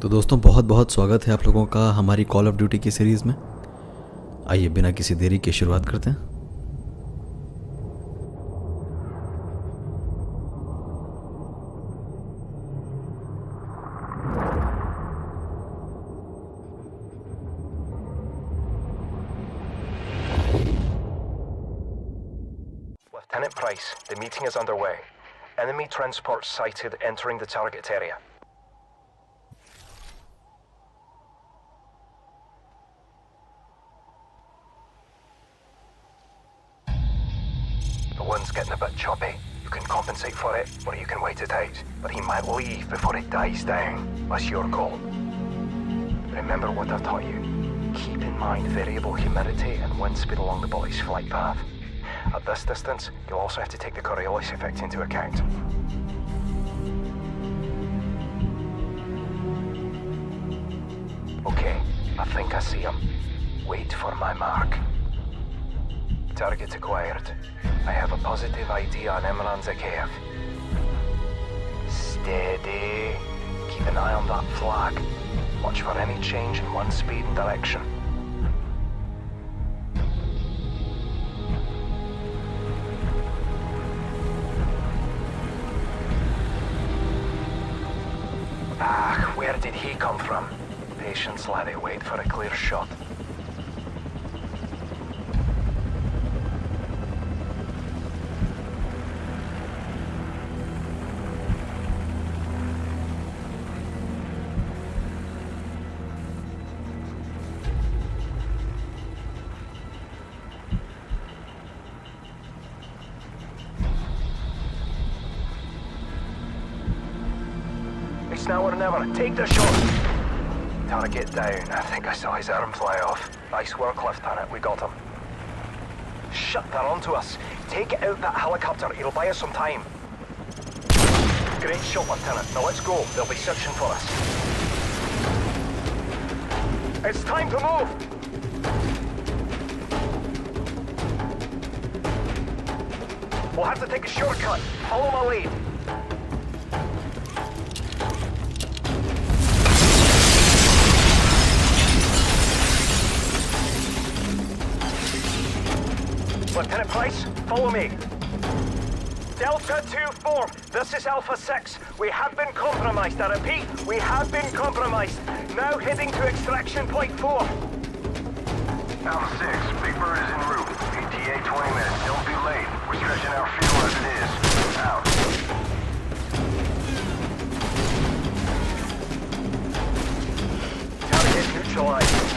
तो दोस्तों बहुत बहुत स्वागत है आप लोगों का हमारी कॉल ऑफ ड्यूटी की सीरीज़ में। आइए बिना किसी देरी के शुरुआत करते हैं। Lieutenant Price, the meeting is underway. Enemy transports sighted entering the target area. The wind's getting a bit choppy. You can compensate for it, or you can wait it out. But he might leave before it dies down. That's your call. Remember what I've taught you. Keep in mind variable humidity and wind speed along the bullet's flight path. At this distance, you'll also have to take the Coriolis effect into account. Okay, I think I see him. Wait for my mark. Target acquired. I have a positive ID on Imran Zakhaev. Steady. Keep an eye on that flag. Watch for any change in wind speed and direction. Where did he come from? Patience, laddie, wait for a clear shot. It's now or never. Take the shot. Target down. I think I saw his arm fly off. Nice work, Lieutenant. We got him. Shut that onto us. Take out that helicopter. It'll buy us some time. Great shot, Lieutenant. Now let's go. They'll be searching for us. It's time to move. We'll have to take a shortcut. Follow my lead. Lieutenant Price, follow me. Delta 2-4, this is Alpha 6. We have been compromised. I repeat, we have been compromised. Now heading to extraction point 4. Alpha 6, Big Bird is en route. ETA 20 minutes. Don't be late. We're stretching our fuel as it is. Out. Target neutralized.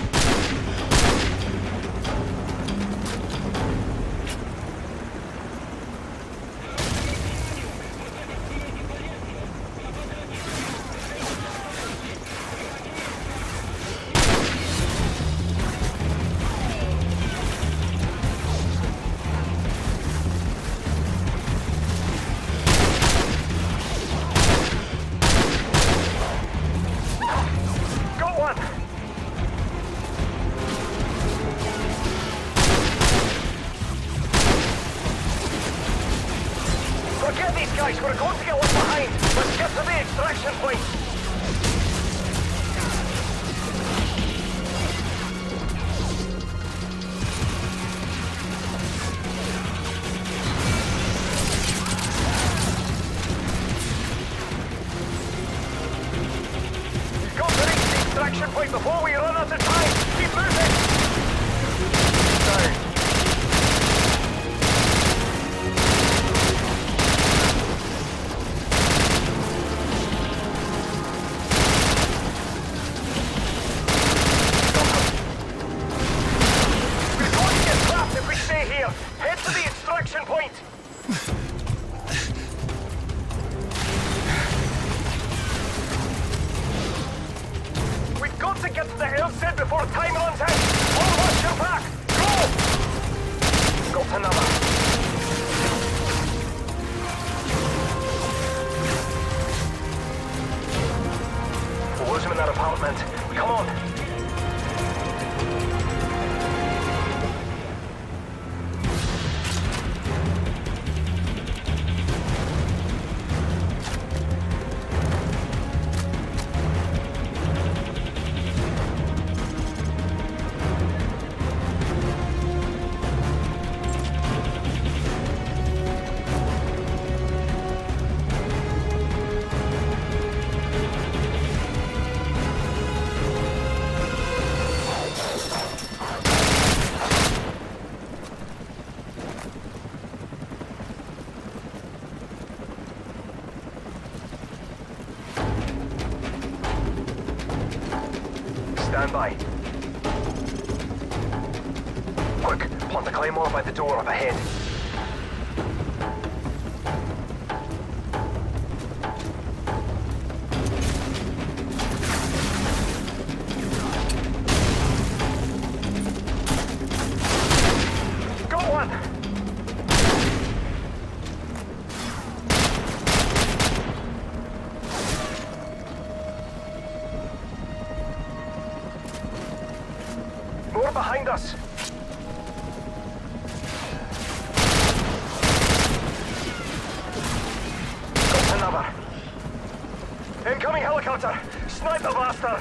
Forget these guys, we're going to get left behind. Let's get to the extraction point. We've got to reach the extraction point before we run out of time. Keep moving. Down. Head to the extraction point! We've got to get to the stand by. Quick, plant the claymore by the door up ahead. Got one! More behind us! Got another! Incoming helicopter! Snipe the bastard!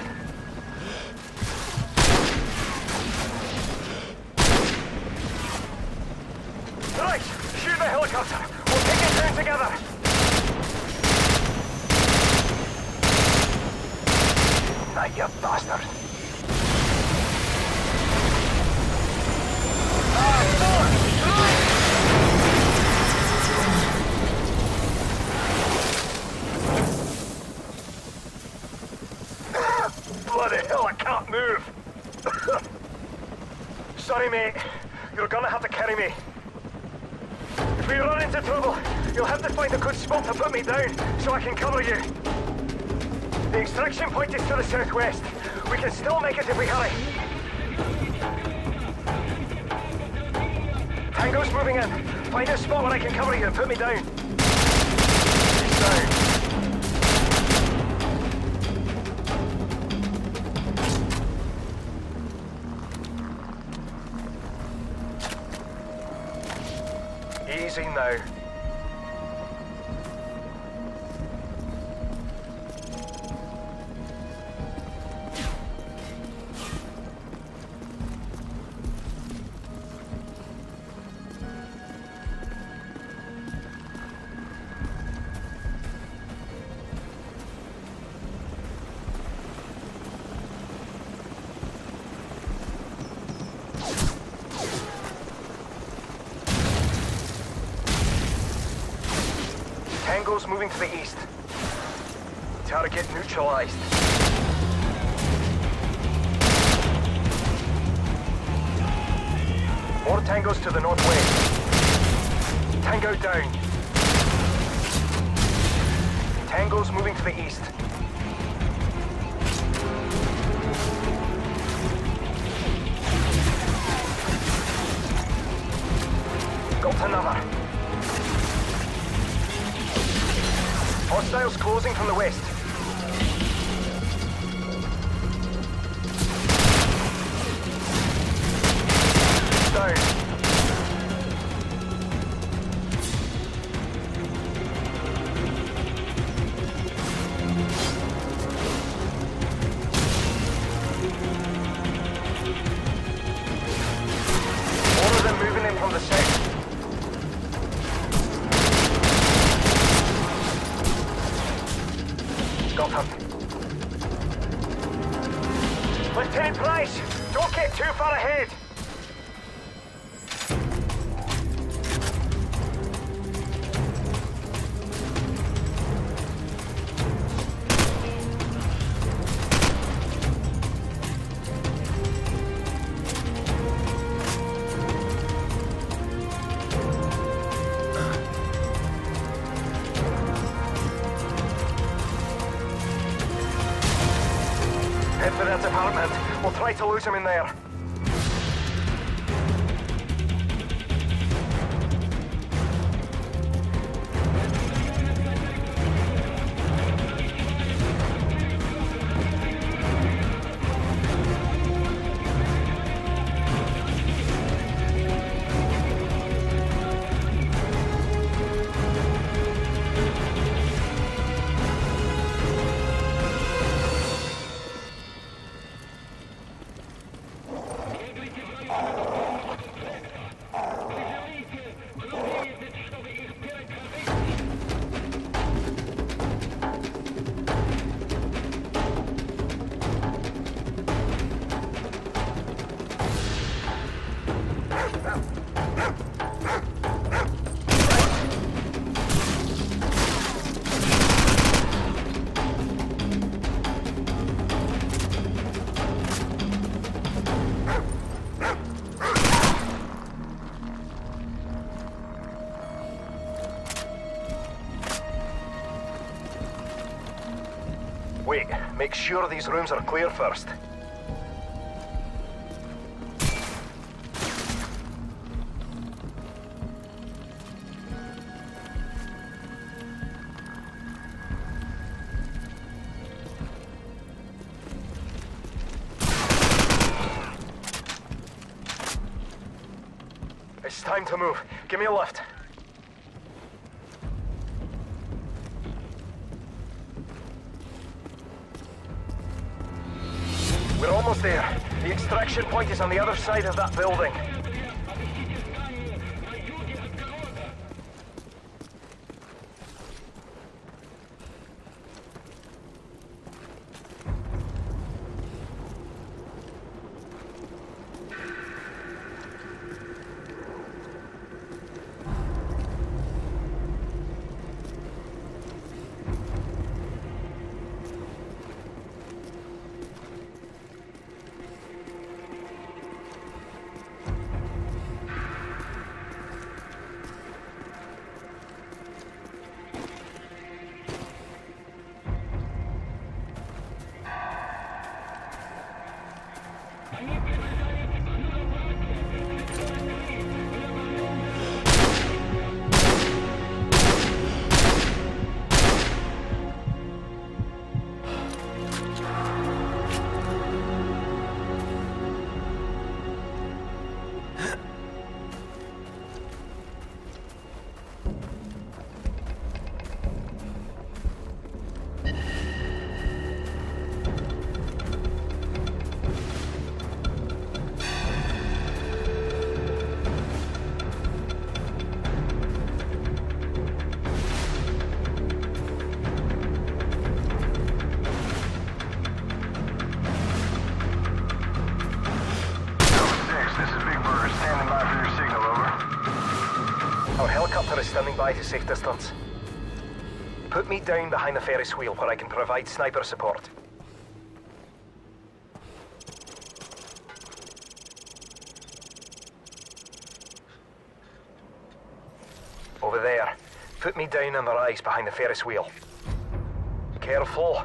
Right! Shoot the helicopter! We'll take it down together! Night, you bastard! Bloody hell, I can't move! Sorry, mate. You're gonna have to carry me. If we run into trouble, you'll have to find a good spot to put me down so I can cover you. The extraction point is to the southwest. We can still make it if we hurry. Tango's moving in. Find a spot where I can cover you and put me down. He's down. Easy now. Tango's moving to the east. Target neutralized. More tangos to the northwest. Tango down. Tango's moving to the east. Got another. Hostiles closing from the west. Down. All of them moving in from the south. Got him. Lieutenant Price, don't get too far ahead. Head for that apartment. We'll try to lose him in there. Wait, make sure these rooms are clear first. It's time to move. Give me a lift. We're almost there. The extraction point is on the other side of that building. Standing by to safe distance. Put me down behind the Ferris wheel where I can provide sniper support. Over there. Put me down on the rise behind the Ferris wheel. Careful.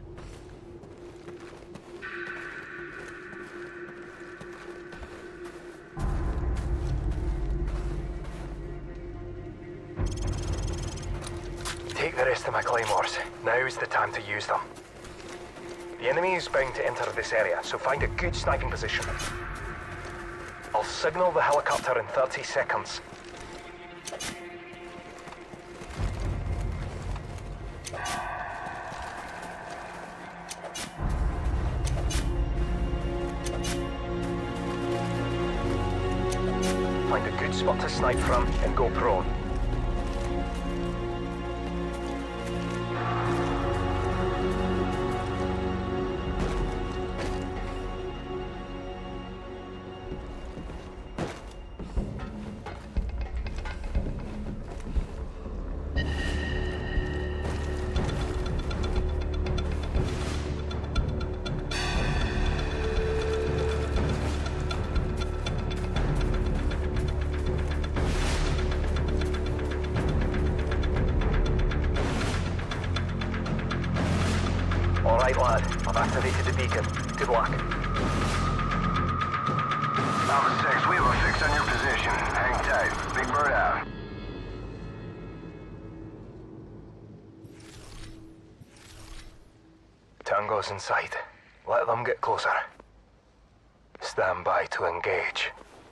Take the rest of my claymores. Now's the time to use them. The enemy is bound to enter this area, so find a good sniping position. I'll signal the helicopter in 30 seconds. Find a good spot to snipe from and go prone. Alright lad, I've activated the beacon. Good luck. Alpha 6, we have a fix on your position. Hang tight. Big Bird out. Tango's in sight. Let them get closer. Stand by to engage.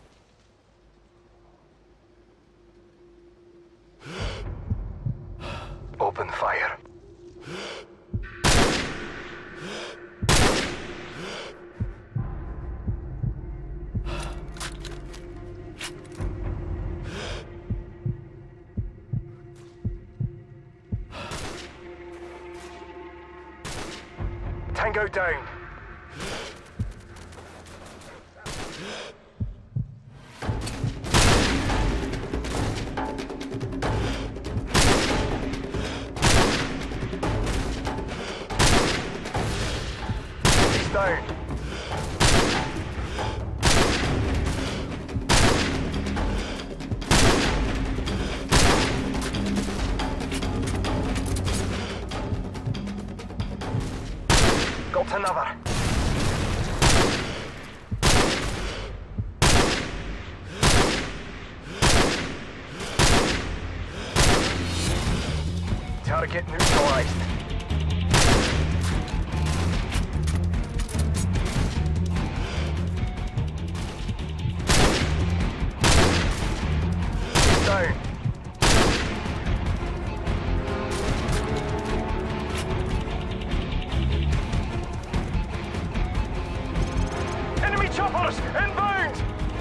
Open fire. Tango down. He's down. another. Target neutralized. Down. Enemy choppers inbound!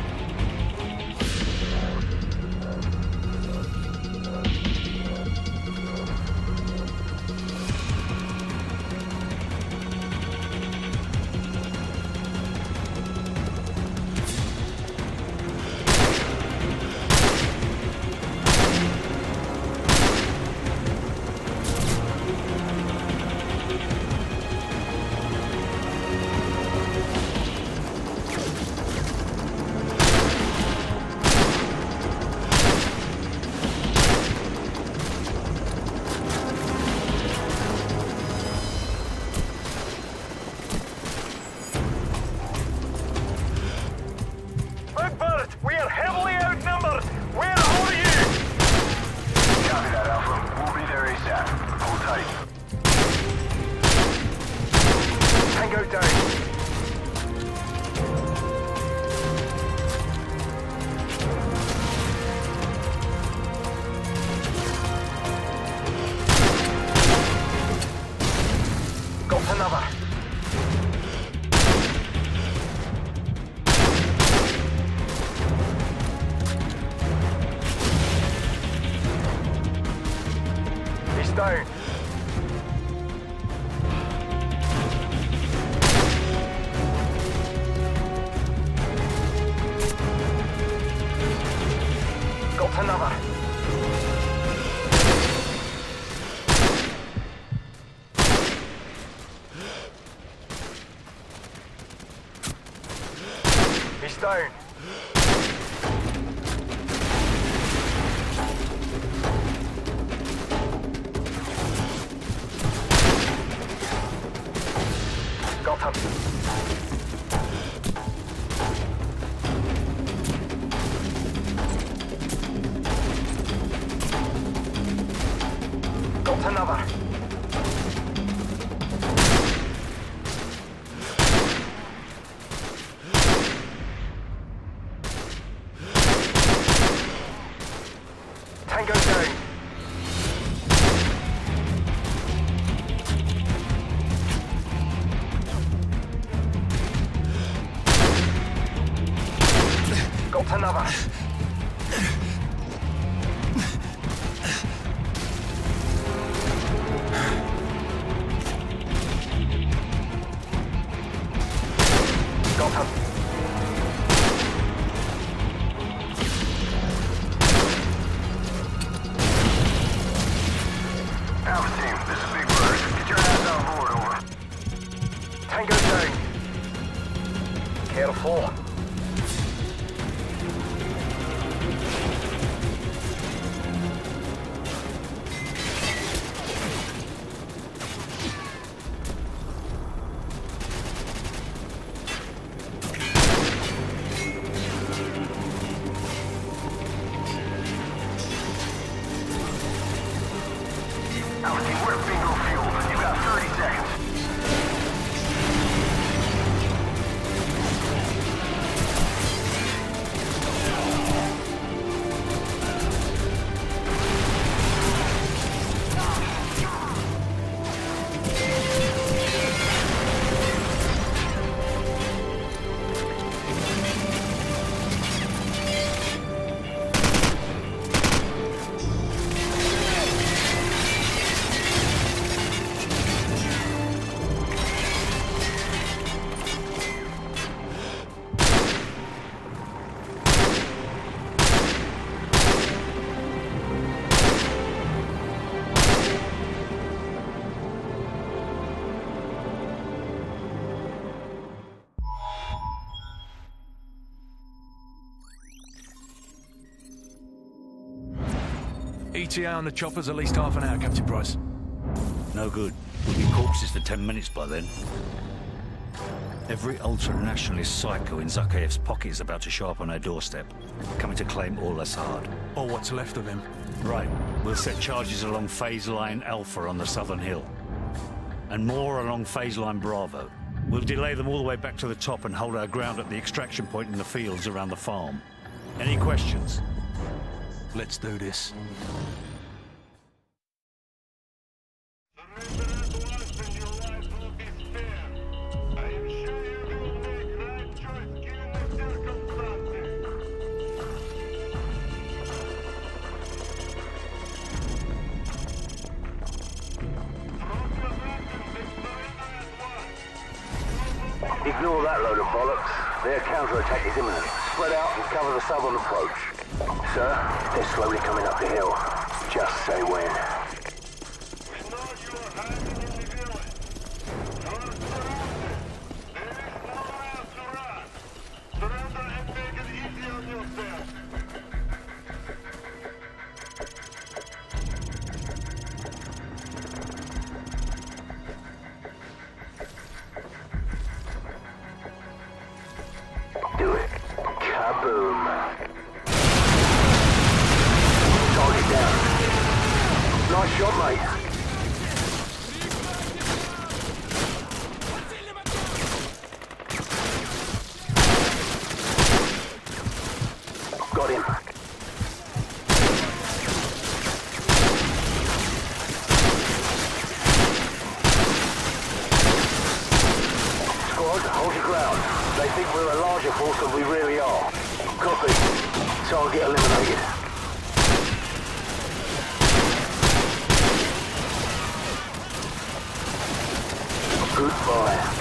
We are heavily outnumbered! Where are you? Copy that, Alpha. We'll be there ASAP. Hold tight. Tango down. Got another. Down. Got another. He's down. Got him. Got another. Tango down. Got another. Got him. Alpha team, this is Big Bird. Get your ass on board, over. Tango down. Careful. Alpha team, we're at bingo fuel. You've got 30 seconds. ETA on the chopper's at least half an hour, Captain Price. No good. We'll be corpses for 10 minutes by then. Every ultra-nationalist psycho in Zakhaev's pocket is about to show up on our doorstep, coming to claim all Assad. Or what's left of him. Right. We'll set charges along phase line Alpha on the southern hill. And more along phase line Bravo. We'll delay them all the way back to the top and hold our ground at the extraction point in the fields around the farm. Any questions? Let's do this. Ignore that load of bollocks. Their counterattack is imminent. Spread out and cover the southern approach. Sir, they're slowly coming up the hill. Just say when. We know you are hiding in the village. You are surrounded. There is nowhere to run. Surrender and make it easy on yourself. Do it. Kaboom. Target down. Nice shot, mate. Got him. Squad, hold your ground. They think we're a larger force than we really are. Copy. Target eliminated. Goodbye.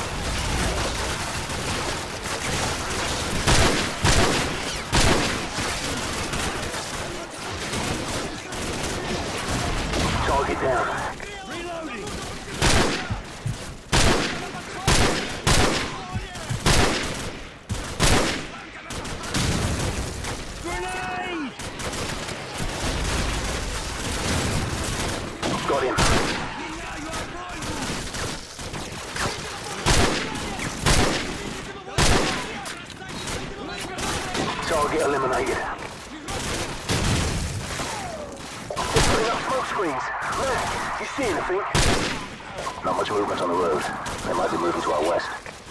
Target down. Got him. Target eliminated. They're putting up smoke screens. Look, you see anything? Not much movement on the road. They might be moving to our west.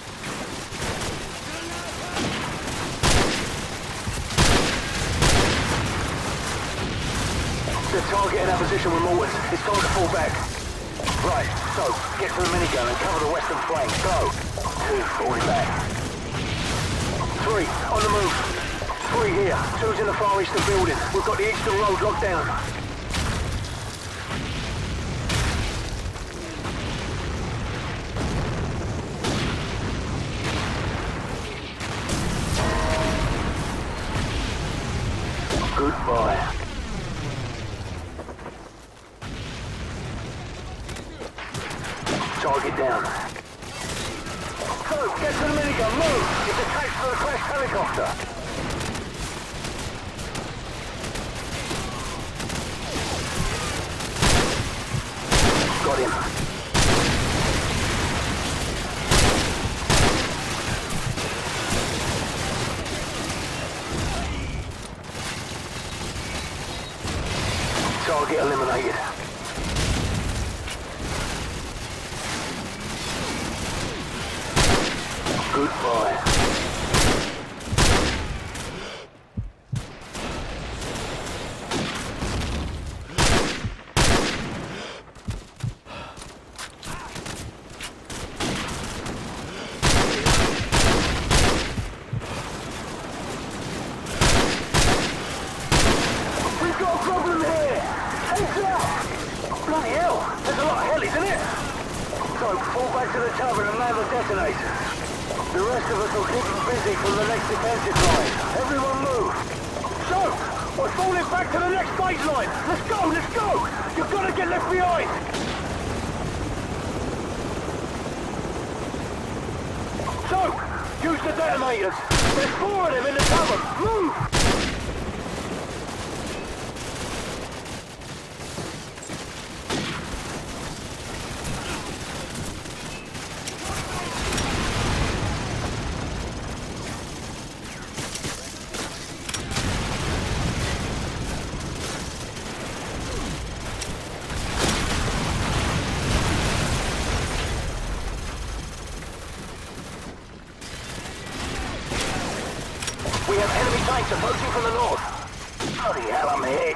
They're targeting our position with mortars. It's time to fall back. Right, so, get to the minigun and cover the western flank. Go. 2, falling back. 3, on the move. 3 here. 2's in the far eastern building. We've got the eastern road locked down. Goodbye. Target down. So, get to the minigun, move! It's attached to the crashed helicopter. Got him. Target eliminated. Goodbye. We've got a problem here! Heads out! Bloody hell! There's a lot of hell, isn't it? So, fall back to the tavern and man the detonators. The rest of us will keep them busy from the next defensive line. Everyone move! So, we're falling back to the next baseline! Let's go, let's go! You've got to get left behind! So, use the detonators! There's 4 of them in the tavern! Move! approaching from the north. Bloody hell, I'm hit.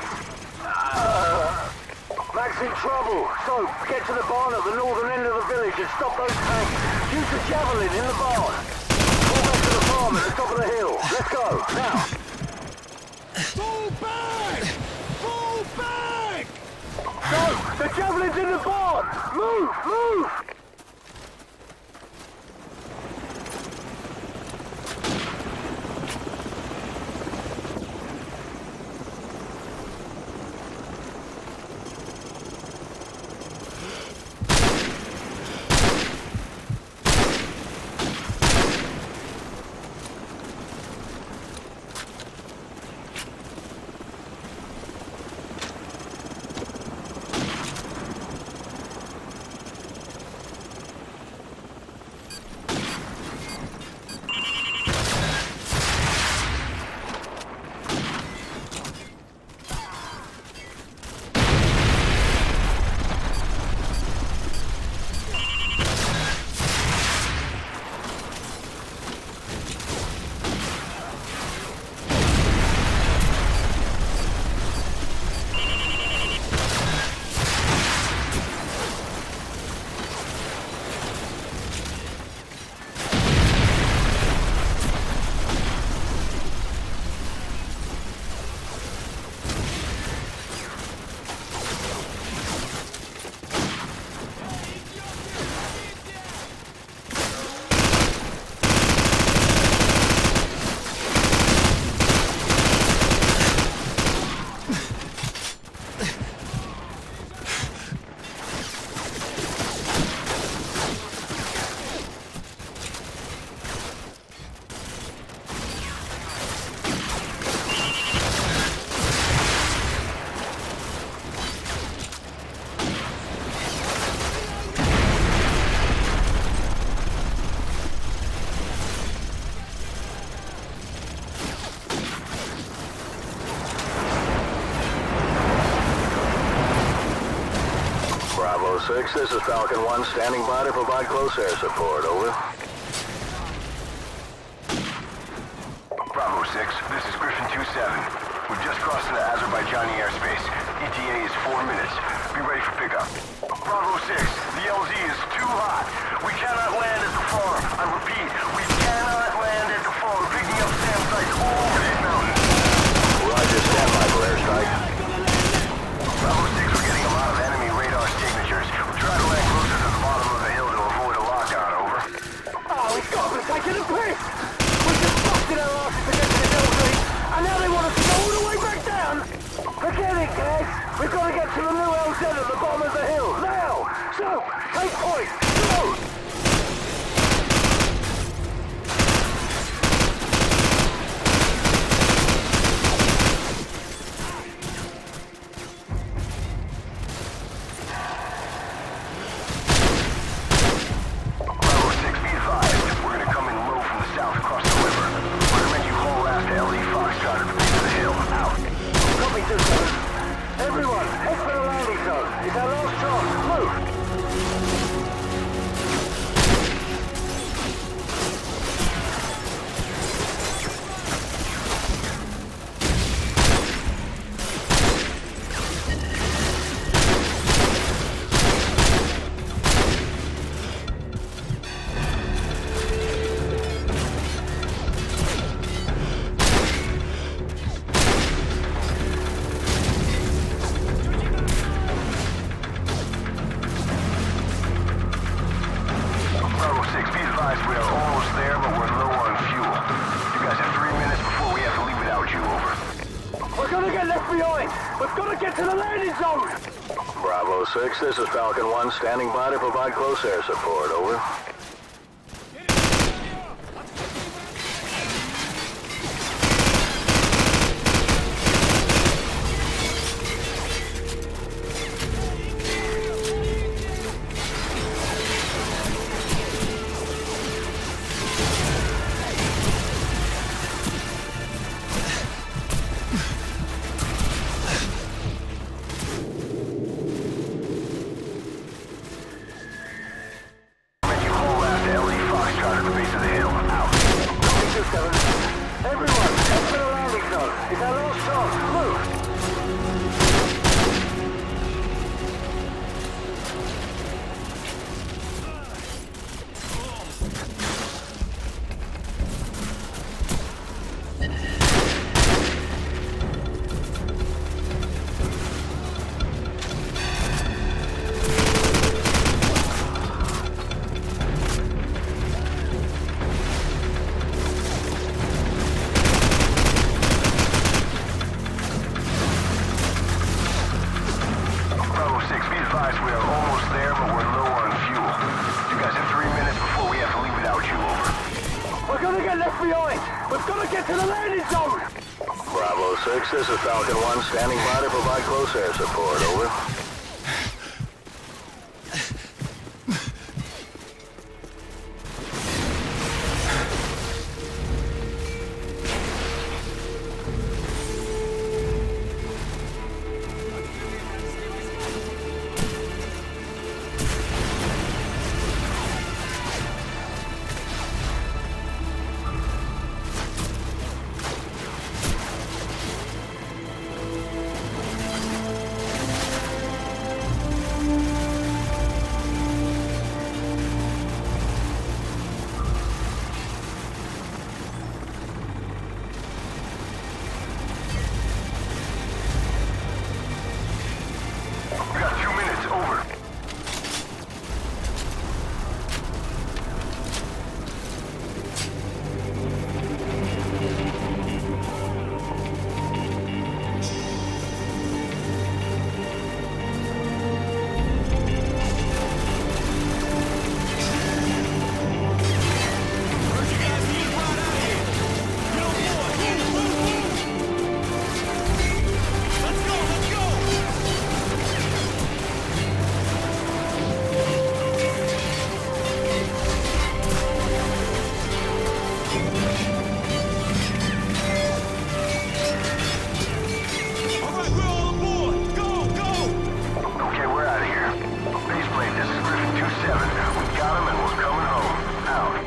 Mac's in trouble. So, get to the barn at the northern end of the village and stop those tanks. Use the javelin in the barn. Fall back to the farm at the top of the hill. Let's go, now. Fall back! Fall back! No, the javelin's in the barn. Move, move. Bravo 6, this is Falcon 1, standing by to provide close air support, over. Bravo 6, this is Griffin 2-7. We've just crossed into Azerbaijani airspace. ETA is 4 minutes. Be ready for pickup. Bravo 6, the LZ is too hot. We cannot land at the farm. I repeat, we cannot land at the farm. Picking up SAM sites all over these mountains. Roger, stand by for airstrike. Bravo 6, we're getting a lot of enemy radar signatures. We'll try to land closer to the bottom of the hill to avoid a lockdown, over. Oh, he's got me taking a piss! We just busted our asses to get to the LZ, and now they want us to go all the way back down! Forget it, guys! We've got to get to the new LZ at the bottom of the hill, now! So, take point! Go! Bravo 6, be advised. We're going to come in low from the south across the river. Recommend you haul ass to LZ Foxtrot at the base of the hill. Out. Copy 2-7. Everyone, head for the landing zone. It's our last chance. Move! Bravo 6, be advised we are almost there, but we're low on fuel. You guys have 3 minutes before we have to leave without you, over. We're gonna get left behind! We've got to get to the landing zone! Bravo 6, this is Falcon 1, standing by to provide close air support, over. Recommend you haul It's our last chance. Move! Bravo 6, be advised we are almost there, but we're low on fuel. You guys have 3 minutes before we have to leave without you, over. We're gonna get left behind! We've got to get to the landing zone! Bravo 6, this is Falcon 1, standing by to provide close air support, over. We got 2 minutes, over. Okay, we're out of here. Baseplate, this is Griffin 2-7. We got him and we're coming home. Out.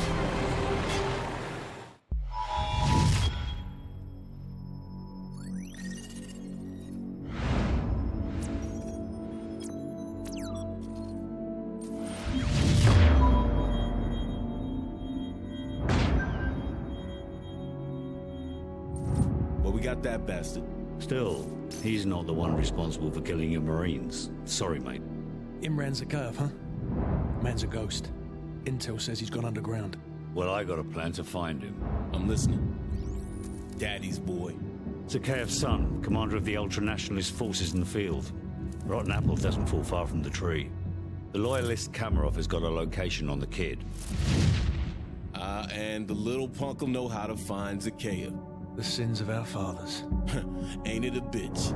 Well, we got that bastard. Still, he's not the one responsible for killing your Marines. Sorry, mate. Imran's a curve, huh? Man's a ghost. Intel says he's gone underground. Well, I got a plan to find him. I'm listening. Daddy's boy. Zakhaev's son, commander of the ultra-nationalist forces in the field. Rotten apple doesn't fall far from the tree. The loyalist Kamarov has got a location on the kid. And the little punk'll know how to find Zakhaev. The sins of our fathers. Ain't it a bitch?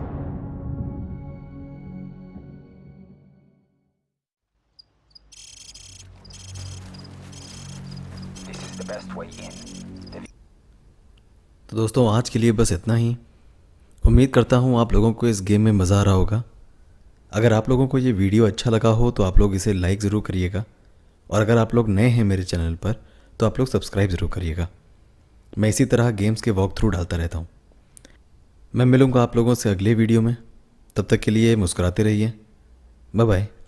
This is the best way in. तो दोस्तों आज के लिए बस इतना ही। उम्मीद करता हूँ आप लोगों को इस गेम में मज़ा आ रहा होगा। अगर आप लोगों को ये वीडियो अच्छा लगा हो तो आप लोग इसे लाइक ज़रूर करिएगा, और अगर आप लोग नए हैं मेरे चैनल पर तो आप लोग सब्सक्राइब ज़रूर करिएगा। मैं इसी तरह गेम्स के वॉक थ्रू डालता रहता हूँ। मैं मिलूँगा आप लोगों से अगले वीडियो में। तब तक के लिए मुस्कुराते रहिए। Bye bye.